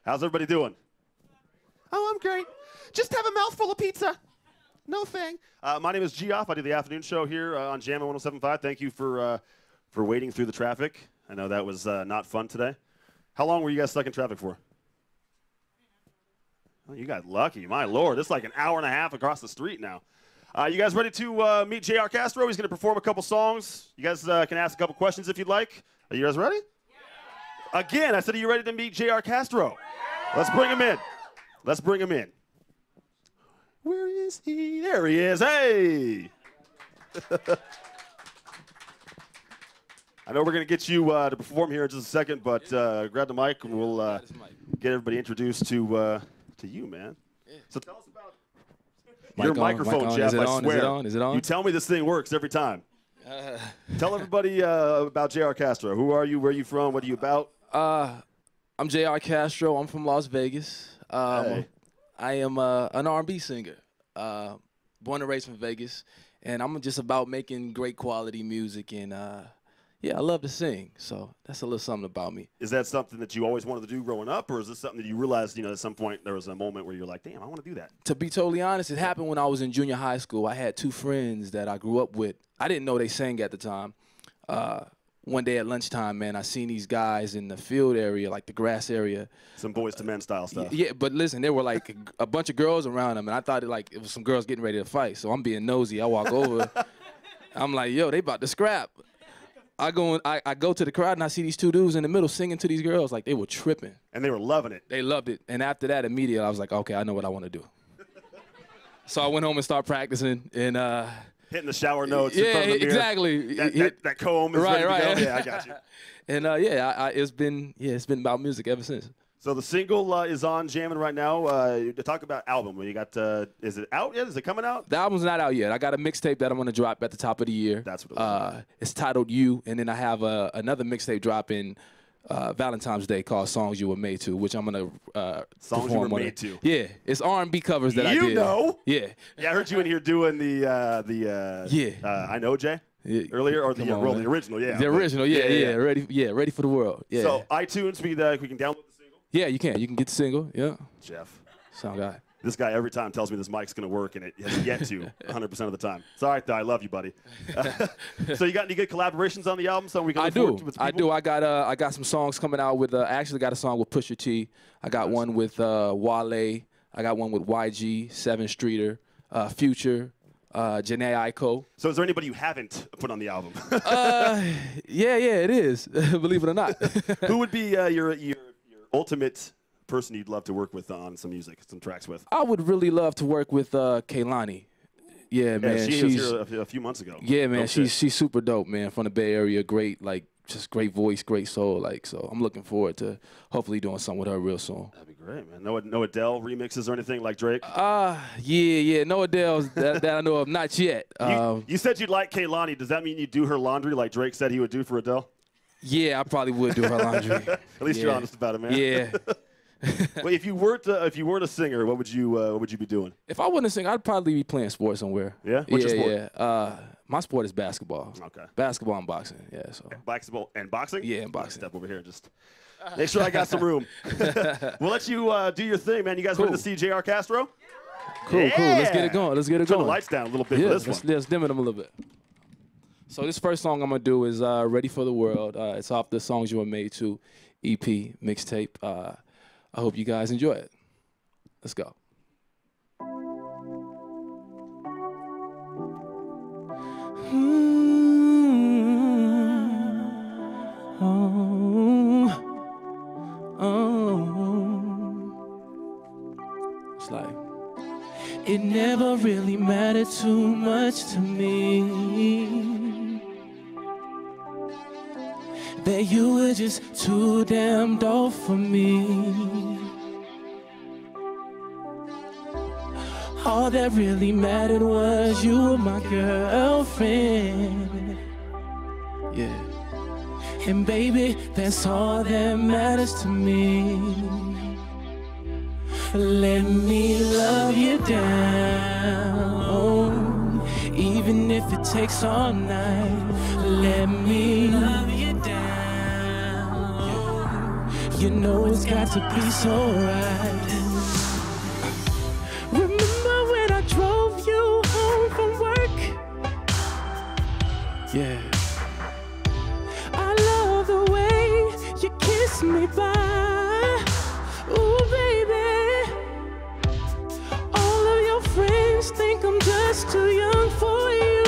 How's everybody doing? Oh, I'm great. Just have a mouthful of pizza. No thing. My name is Geoff. I do the afternoon show here on Jammin' 107.5. Thank you for waiting through the traffic. I know that was not fun today. How long were you guys stuck in traffic for? Oh, you got lucky. My Lord, it's like an hour and a half across the street now. You guys ready to meet J.R. Castro? He's going to perform a couple songs. You guys can ask a couple questions if you'd like. Are you guys ready? Yeah. Again, I said, are you ready to meet J.R. Castro? Yeah. Let's bring him in. Let's bring him in. Where is he? There he is. Hey! I know we're going to get you to perform here in just a second, but grab the mic and we'll get everybody introduced to you, man. Yeah. So tell us about your microphone, Jeff. I swear. Is it on? You tell me this thing works every time. Tell everybody about J.R. Castro. Who are you? Where are you from? What are you about? I'm J.R. Castro. I'm from Las Vegas. Hey. I am an R&B singer, born and raised from Vegas, and I'm just about making great quality music, and yeah, I love to sing, so that's a little something about me. Is that something that you always wanted to do growing up, or is this something that you realized, at some point there was a moment where you're like, damn, I want to do that? To be totally honest, it happened when I was in junior high school. I had two friends that I grew up with. I didn't know they sang at the time. One day at lunchtime, man, I seen these guys in the field area, like the grass area. Some Boys to Men style stuff. Yeah, but listen, there were like a bunch of girls around them, and I thought it was some girls getting ready to fight. So I'm being nosy. I walk over. I'm like, yo, they about to scrap. I go to the crowd, and I see these two dudes in the middle singing to these girls like they were tripping. And they were loving it. They loved it. And after that, immediately, I was like, okay, I know what I want to do. So I went home and started practicing, and hitting the shower notes yeah, in front of the mirror. Exactly. That comb is ready to go. Yeah, I got you. And yeah, it's been about music ever since. So the single is on Jammin' right now. To talk about album, you got is it out yet? Is it coming out? The album's not out yet. I got a mixtape that I'm gonna drop at the top of the year. That's what it was. It's titled You, and then I have another mixtape dropping Valentine's Day called Songs You Were Made To, which I'm gonna Songs You Were Made To. Yeah, it's R&B covers that I did. You know? Yeah. Yeah, I heard you in here doing the I Know Jay. Yeah. Earlier, or the original, yeah. The original, yeah. Ready for the World. Yeah. So iTunes, we can download the single. Yeah, you can. You can get the single. Yeah. Jeff. Sound guy. This guy every time tells me this mic's gonna work, and it has yet to 100% of the time. It's all right, though. I love you, buddy. So you got any good collaborations on the album? So we can. I do. I got some songs coming out with. I actually got a song with Pusha T. I got one with Wale. I got one with YG, 7 Streeter, Future. Janae Aiko. So is there anybody you haven't put on the album? Yeah, it is. Believe it or not. Who would be your ultimate person you'd love to work with on some music, some tracks with? I would really love to work with Kehlani. Yeah, man. She was here a few months ago. Yeah, man. She's super dope, man. From the Bay Area, great, just great voice, great soul. So I'm looking forward to hopefully doing something with her real soon. That'd be great, man. No Adele remixes or anything like Drake? Yeah. No Adele's that I know of, not yet. You said you'd like Kehlani. Does that mean you'd do her laundry like Drake said he would do for Adele? Yeah, I probably would do her laundry. At least you're honest about it, man. Yeah. Well, if you weren't a singer, what would you be doing? If I wasn't a singer, I'd probably be playing sports somewhere. Yeah? What's your sport? Yeah. My sport is basketball. Okay. Basketball and boxing, yeah. So. Basketball and boxing? Yeah, and boxing. Step over here and just make sure I got some room. We'll let you do your thing, man. You guys ready to see J.R. Castro? Cool. Let's get it going. Turn the lights down a little bit for this one. Let's dim them a little bit. So this first song I'm going to do is Ready for the World. It's off the Songs You Were Made To EP mixtape. I hope you guys enjoy it. Let's go. It's like, it never really mattered too much to me that you were just too damn dope for me. All that really mattered was you were my girlfriend. Yeah. And baby, that's all that matters to me. Let me love you down, even if it takes all night. Let me love you down, You know it's got to be so right. Remember when I drove you home from work? Yeah. I love the way you kiss me bye. Ooh, baby. All of your friends think I'm just too young for you.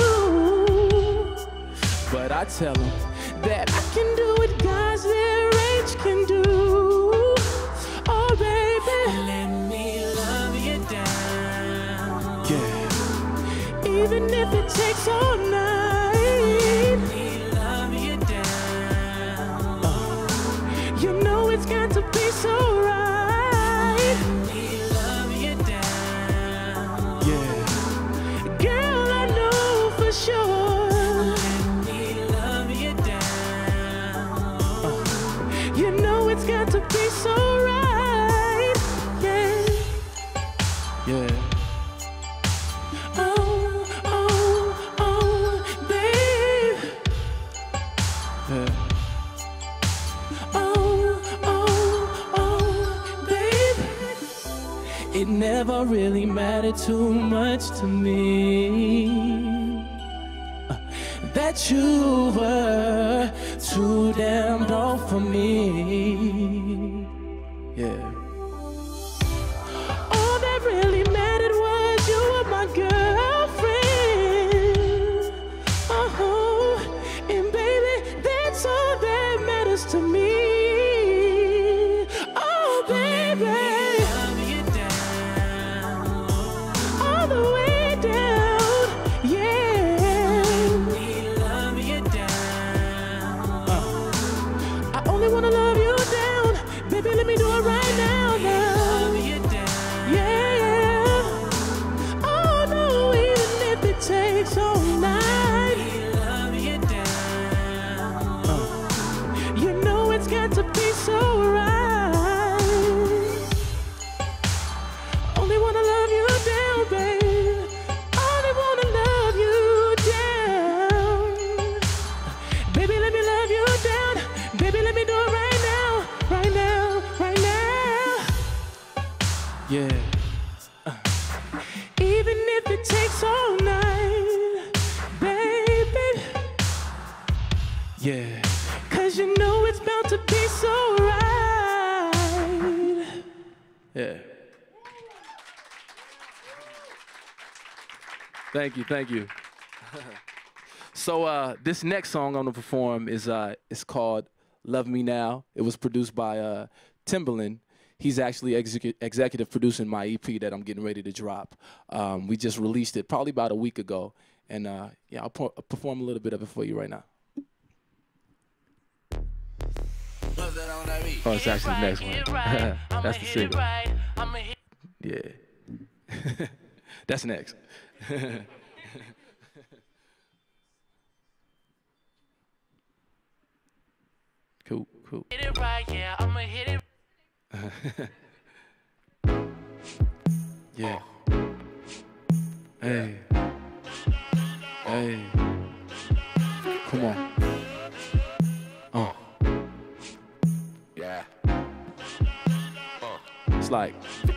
But I tell them that I can do what guys their age can do. Oh, baby. Let me love you down. Yeah. Even if it takes all night. Let me love you down. You know it's got to be so right. Let me love you down. Yeah. Girl, I know for sure. It's got to be so right, yeah, yeah. Oh, oh, oh, babe. Yeah. Oh, oh, oh, babe. It never really mattered too much to me that you were too damn dumb for me. Yeah. All that really mattered was you were my girlfriend. Oh, and baby, that's all that matters to me. Oh, baby. Love you down. All the way down. Yeah. I wanna love you down, baby. Let me do it right now, now. Love you down. Yeah. Oh no, even if it takes all night. Love you down. You know it's got to be so right. Only wanna love you down, babe. Only wanna love you down. Baby, let me love you down. Baby, let me do it right now, right now, right now. Yeah. Even if it takes all night, baby. Yeah. 'Cause you know it's about to be so right. Yeah. Thank you, thank you. So this next song I'm gonna perform is it's called Love Me Now. It was produced by Timbaland. He's actually executive producing my EP that I'm getting ready to drop. We just released it probably about a week ago. And yeah, I'll perform a little bit of it for you right now. Oh, it's actually the next one. That's the single. Yeah. That's next. Cool, cool. Hit it right, yeah, I'ma hit it. Yeah. Hey. Hey. Come on. Yeah. It's like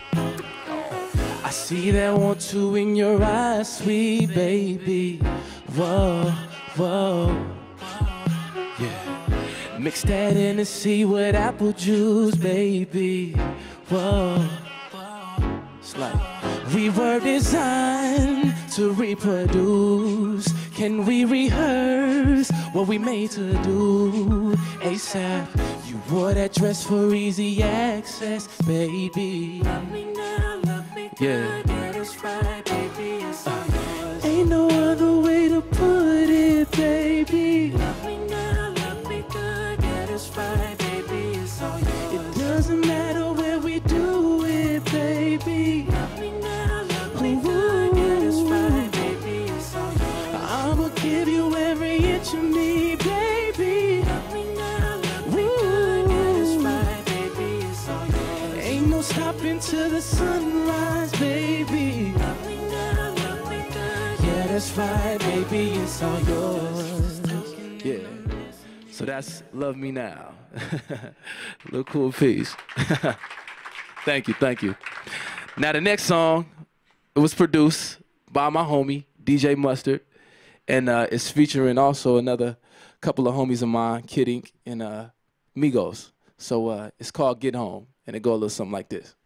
I see that want to in your eyes, sweet baby. Whoa, whoa. Yeah. Mix that in and see with apple juice, baby. Whoa. It's like we were designed to reproduce. Can we rehearse what we made to do? ASAP. You wore that dress for easy access, baby. Love me now, love me good. Yeah. Get us right, baby. It's all yours. Ain't no other way to put it, baby. Love me now, love me good. Get us right, baby. It's all yours. It doesn't matter where we do it, baby. Love me now, love me good. Get us right, baby. It's all yours. I'ma give you every inch of me, baby. Love me now, love me good. Get us right, baby. It's all yours. Ain't no stopping till the sunrise, baby. Love me now, love me good. Yeah, that's right, baby. It's all yours. Yeah. So that's Love Me Now. Little cool piece. Thank you, thank you. Now the next song, it was produced by my homie, DJ Mustard, and it's featuring also another couple of homies of mine, Kid Ink and Migos. So it's called Get Home, and it go a little something like this.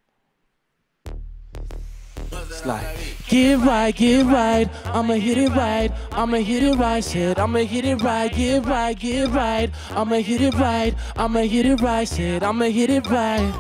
It's like, get right, I'ma hit it right, I'ma hit it right, said I'ma hit it right, get right, I'ma hit it right, I'ma hit it right, said I'ma hit it right.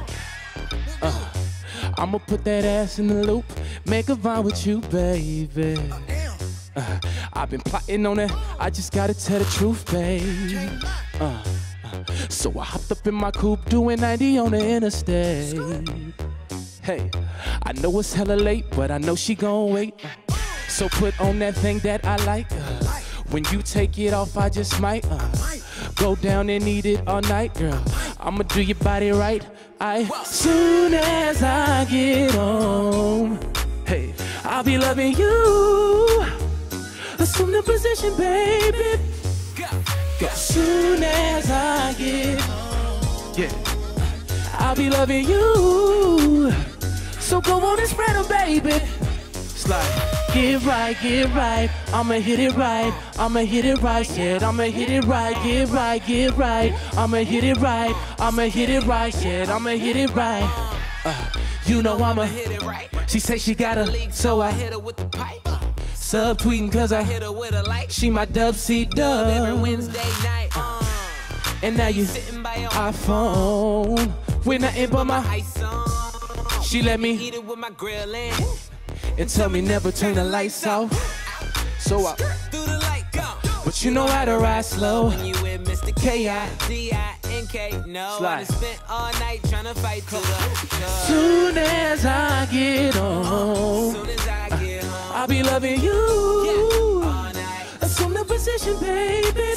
I'ma put that ass in the loop, make a vibe with you, baby. I've been plotting on it, I just gotta tell the truth, babe. So I hopped up in my coupe, doing 90 on the interstate. Hey, I know it's hella late, but I know she gon' wait. So put on that thing that I like. When you take it off, I just might go down and eat it all night, girl. I'ma do your body right. Soon as I get home, hey, I'll be loving you. Assume the position, baby. Soon as I get home, yeah, I'll be loving you. So go on and spread them, baby. It's like, get right, I'ma hit it right, I'ma hit it right, shit, I'ma hit it right, get right, I'ma hit it right, I'ma hit it right, shit, I'ma hit it right. You know I'ma hit it right. She say she got a leak, so I hit her with the pipe. Subtweeting cause I hit her with a like. She my dub C dub every Wednesday night. And now you sitting by your iPhone with nothing but my ice on. She let me eat it with my grill in and tell me never turn the lights off. So I through the light go. But you know how to ride slow. When you with Mr. K-I-D-I-N-K. No, I spent all night trying to fight to the soon as I get home, soon as I get home, I'll be loving you. All night. Assume the position, baby.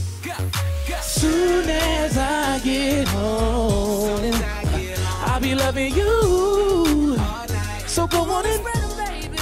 Soon as I get home, I'll be loving you. So go on and spread them, baby.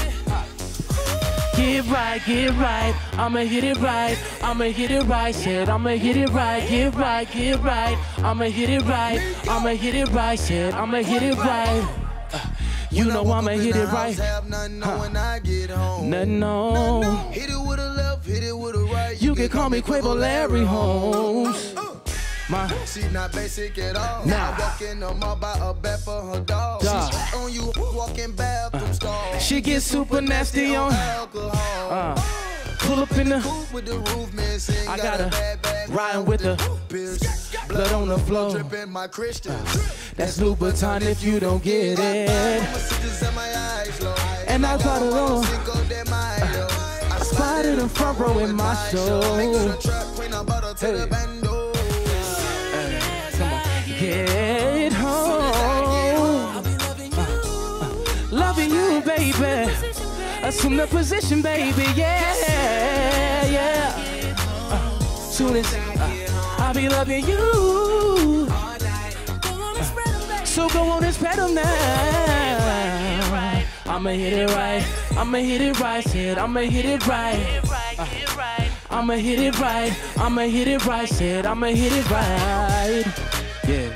Get right, I'ma hit it right, I'ma hit it right, shit, I'ma hit it right, get right, I'ma hit it right, I'ma hit it right, shit, I'ma hit it right. You know I'ma hit it right. Nothing on. Hit it with a left, hit it with a right. You can call me Quavo Larry Holmes. She not basic at all. Nah. Walking on my by a bed for her dog. She on you walking bathroom stall. She gets super nasty on alcohol. Pull up in the coupe with the roof missing. I got her riding with the blood on the floor. Dripping my Christian. That's Louboutin if you don't get it. And I thought it on. I spotted in front row in my show. Hey. Get home, loving you, baby. Assume the position, baby, yeah. Soon as I'll be loving you. So go on and spread them now. I'ma hit it right, I'ma hit it right, said I'ma hit it right. I'ma hit it right, I'ma hit it right, said I'ma hit it right. Yeah.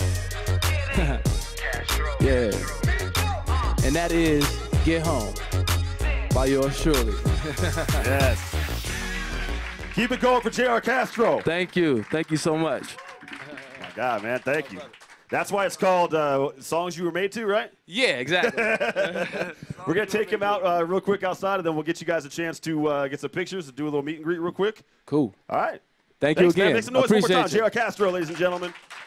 Yeah. And that is Get Home by yours truly. Yes. Keep it going for J.R. Castro. Thank you. Thank you so much. Oh my God, man. Thank you. That's why it's called Songs You Were Made To, right? Yeah, exactly. We're going to take him out real quick outside, and then we'll get you guys a chance to get some pictures and do a little meet and greet real quick. Cool. All right. Thank you again. Man. Make some noise one more time. Appreciate you. J.R. Castro, ladies and gentlemen.